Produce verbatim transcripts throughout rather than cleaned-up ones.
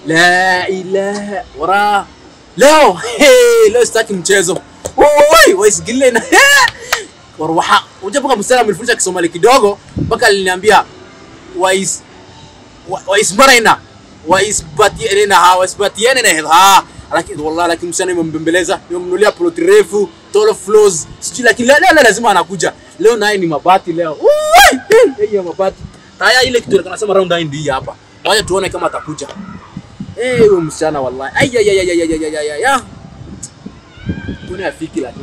لا إله وراه لا لا استاكل مchezo woi waisgili na waruha ujapoka msala mlifunza Kisomali kidogo mpaka aliniambia wais waismaraina waisbatiene na hawa waisbatiene na ha lakini wallahi lakini msana imembembeleza nimemnulia plot refu tolo flows sijui lakini leo lazima anakuja leo naye ni mabati leo woi hiyo mabati taya ile kitu tunasema round nine hapa wacha tuone kama atakuja eh huyo msichana wallahi ay ay ay ay ay ay ay kuna afiki lakini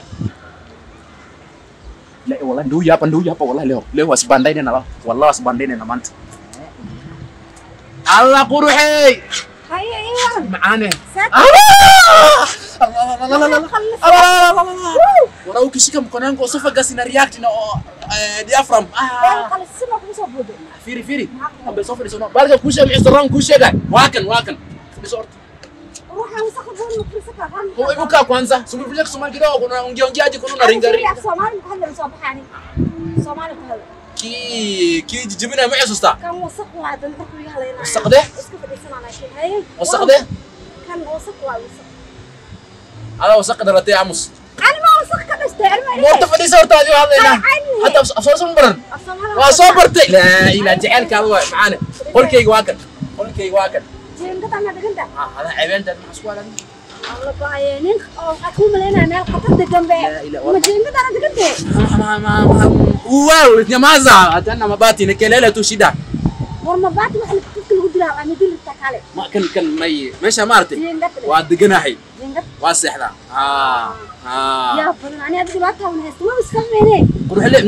la wallahi ndio hapa ndio hapa wallahi leo leo wasibandaine na wallahi wasibandaine na mantu Allah quruhi hay ايوه معانا الله لا لا لا لا وراو كيشika mkono wangu usofa gas ina react na diaphragm ah خلص سمك مصبوده فيري فيري ابي صوفي لسنا برجع كوشه معسران كوشه ده واكن واكن بصورت روح اوسخ بون مكسكا هو ibuka kwanza sumbulia Kisomali kidogo kuna ongea ongeaje kuna na ringa ringa Somali mkanda msabahani Somali kwa كي كي جبنا معي سوستا كان وسق واحد نحكي علينا وسق ده اسكت بدينا ماشي هاي وسق ده كان وسق واحد وسق على وسق درتي عمس انا ما وسق كده استعمل ما تفدي صورت هذه هذا حتى صور صبر وصبرت لا الى جعلك الله معانا قول كي واكل قول كي واكل زين قطع ما دقنت اه هذا عيبان ده مسؤول الله باينين او حكوم لنا مال قطد جنبي ما جينا انا دقنت ما ما واو nyamaza hata mabati ni kelele tu shida war mabati waxa kul gudra aan dil takale ma kan kan may meesha maartay waa deganahay waa seexda ha ha ya badan ani abdi ma taan haysto ma isfahmeenay ruux le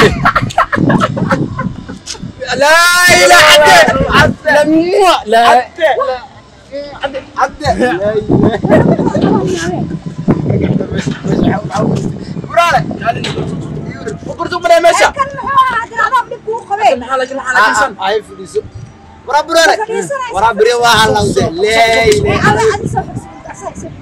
la ila hadda la hadda hadda burale وبرضو من ماشى كان هذا هذا بدكو قبي محلك محلك انسان هاي فلوس ورا برا ورا بري واحد لو لا لا انا عندي صفر صفر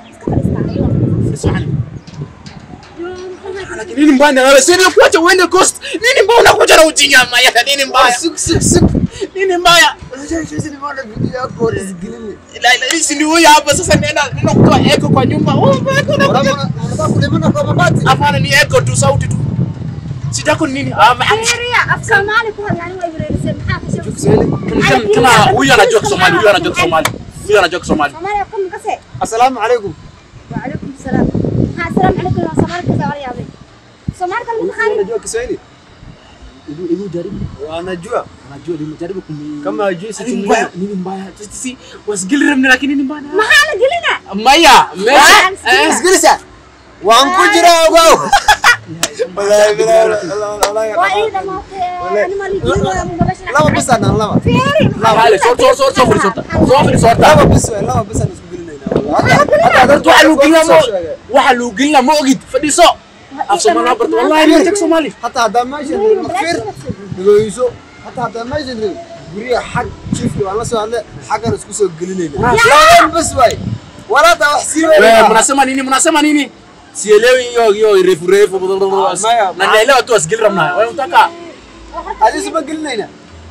nini mbaya na sisi kuacha uende coast nini mbaya unakuja na ujinga maya nini mbaya suk suk suk nini mbaya sisi ni mbona video yako zingine la la sisi ndio hapa sasa nenda nenda kutoa echo kwa nyumba oh echo unataka kulemana kwa mabati hapana ni echo tu sauti tu sitako nini ah mahiria afsamali kwa nani waibirese maxaa ka sheegay kana huyu anajua Kisomali huyu anajua Kisomali huyu anajua Kisomali Somali yakum kase assalamu alaykum wa alaykum assalam ha assalamu alaykum wa Somali kase yaabay Somali kan mkhani anajua Kiswahili ibu ibu jaribu anajua anajua nimejaribu kum kama ajui sisi nini mbaya sisi wasgilirem lakini nini mbaya maxaa la gelina maya meesha isgilisa waan ku jiraa ogow والله بالله الله الله وايد ما انا مالي لا بس انا لا فيري لا علي صوت صوت صوت صوت صوت صوت صوت لا بس لا بس انا اسكو قلنا والله هذا تو حلو قلنا وحلو قلنا ما اوجد فديسو افسومالي برت والله ما تك سومالي حتى هذا ما يجري مغفر دغيسو حتى هذا ما يجري غري حق شوفي والله سؤال حق اسكو سو قلنا لا بس واي ولا تا وحسيب مناسبه نيني مناسبه نيني sielewi hiyo hiyo refu refu na naelewa tu asigilira mnayo wewe unataka alisema gilina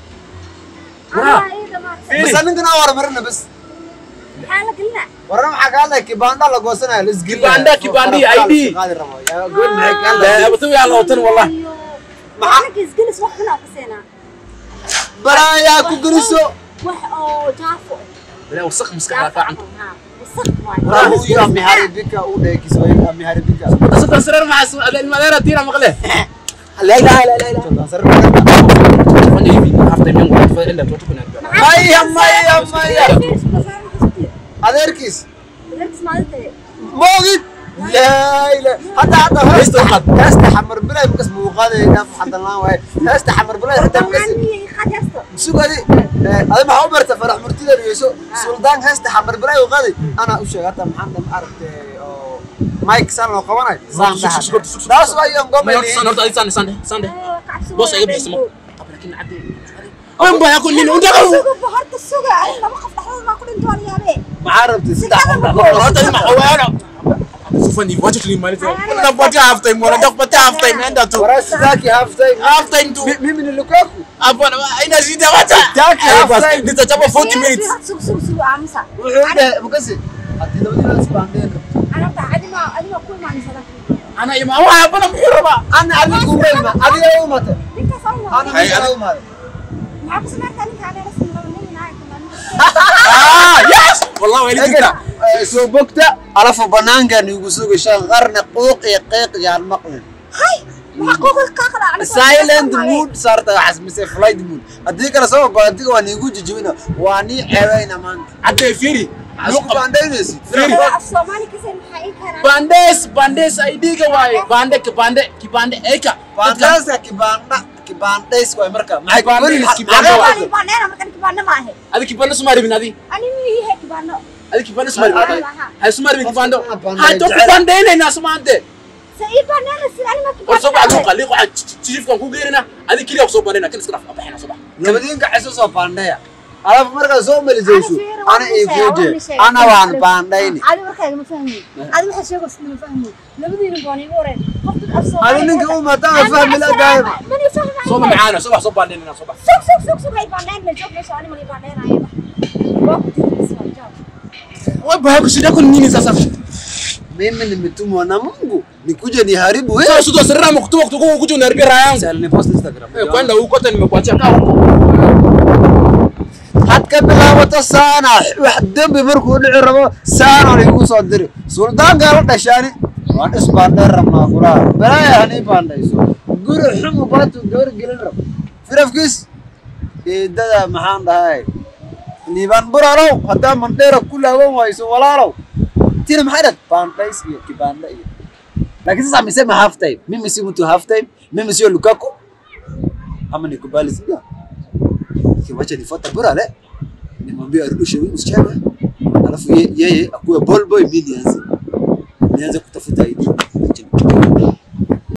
bas anin kana war marna bas hala gilina warna waxa qaada kibanda la goosanayo lisgil kibanda kibandi id qaadi rabo ya gool maxay kala abtu ya la watan wallahi maxaa isgilis waxna qasena baraya ku guriso wax oo jaafo la wasaq maskaxda faanto راهو يا مهاربك وديك سوي مهاربك تصدق سرر مع المدينه تيرا مقله لا لا لا لا تصدق سرر فني في حفظ من وقت فإلا توتكنا هاي يا ما يا ما يا ادركيس ادركيس مالته موجود لا لا حتى حتى استحمر استحمر بلا بس مو قاده يدافع حتى الله واحد استحمر بلا حتى بس سوق هذه هذا ما هو مرت فرح مرتي ريسو سلطان استحمر بلا وقاده انا وش هذا محمد عرفت مايك سان لو قبناي داس واي يوم قبل سنه سنه سنه سنه بص يجيب اسمه لكن عدي وين بقى يكون مين وده بحرت السوق انا ما خفت حول ما كل انتوا يا ما عرفت استحمر ما هو فني واجت لي مالتي انا بطي هاف تايم ولا دق بطي هاف تايم عندها تو راس ذاكي هاف تايم هاف تايم تو مين من لوكاكو hapana haina shida wacha basi nitachapa forty minutes sug sug sug amsa wuxuu mukasi hadii labadii isbaandeen ana taadima adima ku maanisada ana ima waxa hapana muxiraba ana adigu weeyma adiga u mata ninka soo ana adiga u mata ma ku sameeyay ninka ana rasmi ah yes والله ويلي كده soo bogta alafu banaanka nigu sugo shan qarna qooq iyo qeeq yaan maqlin hay waxa qoqol ka qala silent mood sarta xasmise flight mood hadii kala soo baadiga waa nigu jijibina waa ni ceebayna maanta hadda fiiri luq bandeynaysi Soomaali kisan maxay karaan bandes bandes ay diga waaye bande ki bande ki bande eka bandes ki banda ki bandes way marka maxay bandes ki bande waaye bandeena markan ki bande maahe adi ki bande sumari binadi ani mihi ki bande adi ki bande sumari binadi hay sumari ki bande hay to ki bande ina sumante sai bandeena si ani ma ki bande soo baxdo qali waxa chief kan ku geerina adi kaliya soo bandeena kan iska dhaf abaxina soo bax labadinka xisoo soo bandeya alafu marka soo malisayso ana ee goode ana waan bandayni adi markayga ma fahmi adi waxa sheego si ma fahmi labadiina booni wareen qofka afsoo adi ninka uu mataa fahmi la daayma mani fahmi soo macaana soo bax soo bandeena soo bax sug sug sug sug ay bandeena joog meesha ani ma li bandeena ayada wewe bado shida kwa nini sasa mimi nimetumwa na Mungu nikuje niharibu wewe sasa sio sirra mkutuma kutoka kuja unaribia raha yangu sasa ni post Instagram eh kwenda huko hata nimekuachia kaa hadka bilaawata saana wax dambi markuu dhici rabo saana igu soo diri suldaanka la dhashaani waan isbaandar rabnaa qura balaa hani baandayso guri xumu baatu door gelin rab firafkis eedada maxaan dhahay liban buraro hada mandheera ku laawan wayso walaalow tina maxaad baandays iyo kibanda iyo lakini sasa msema half time mimi si mtu half time mimi sio Lukaku ama nikubali sija kiwacha nifuata bora le nimwambia arudishe huyu msichana alafu yeye akuwe ball boy mimi nianze nianze kutafuta I D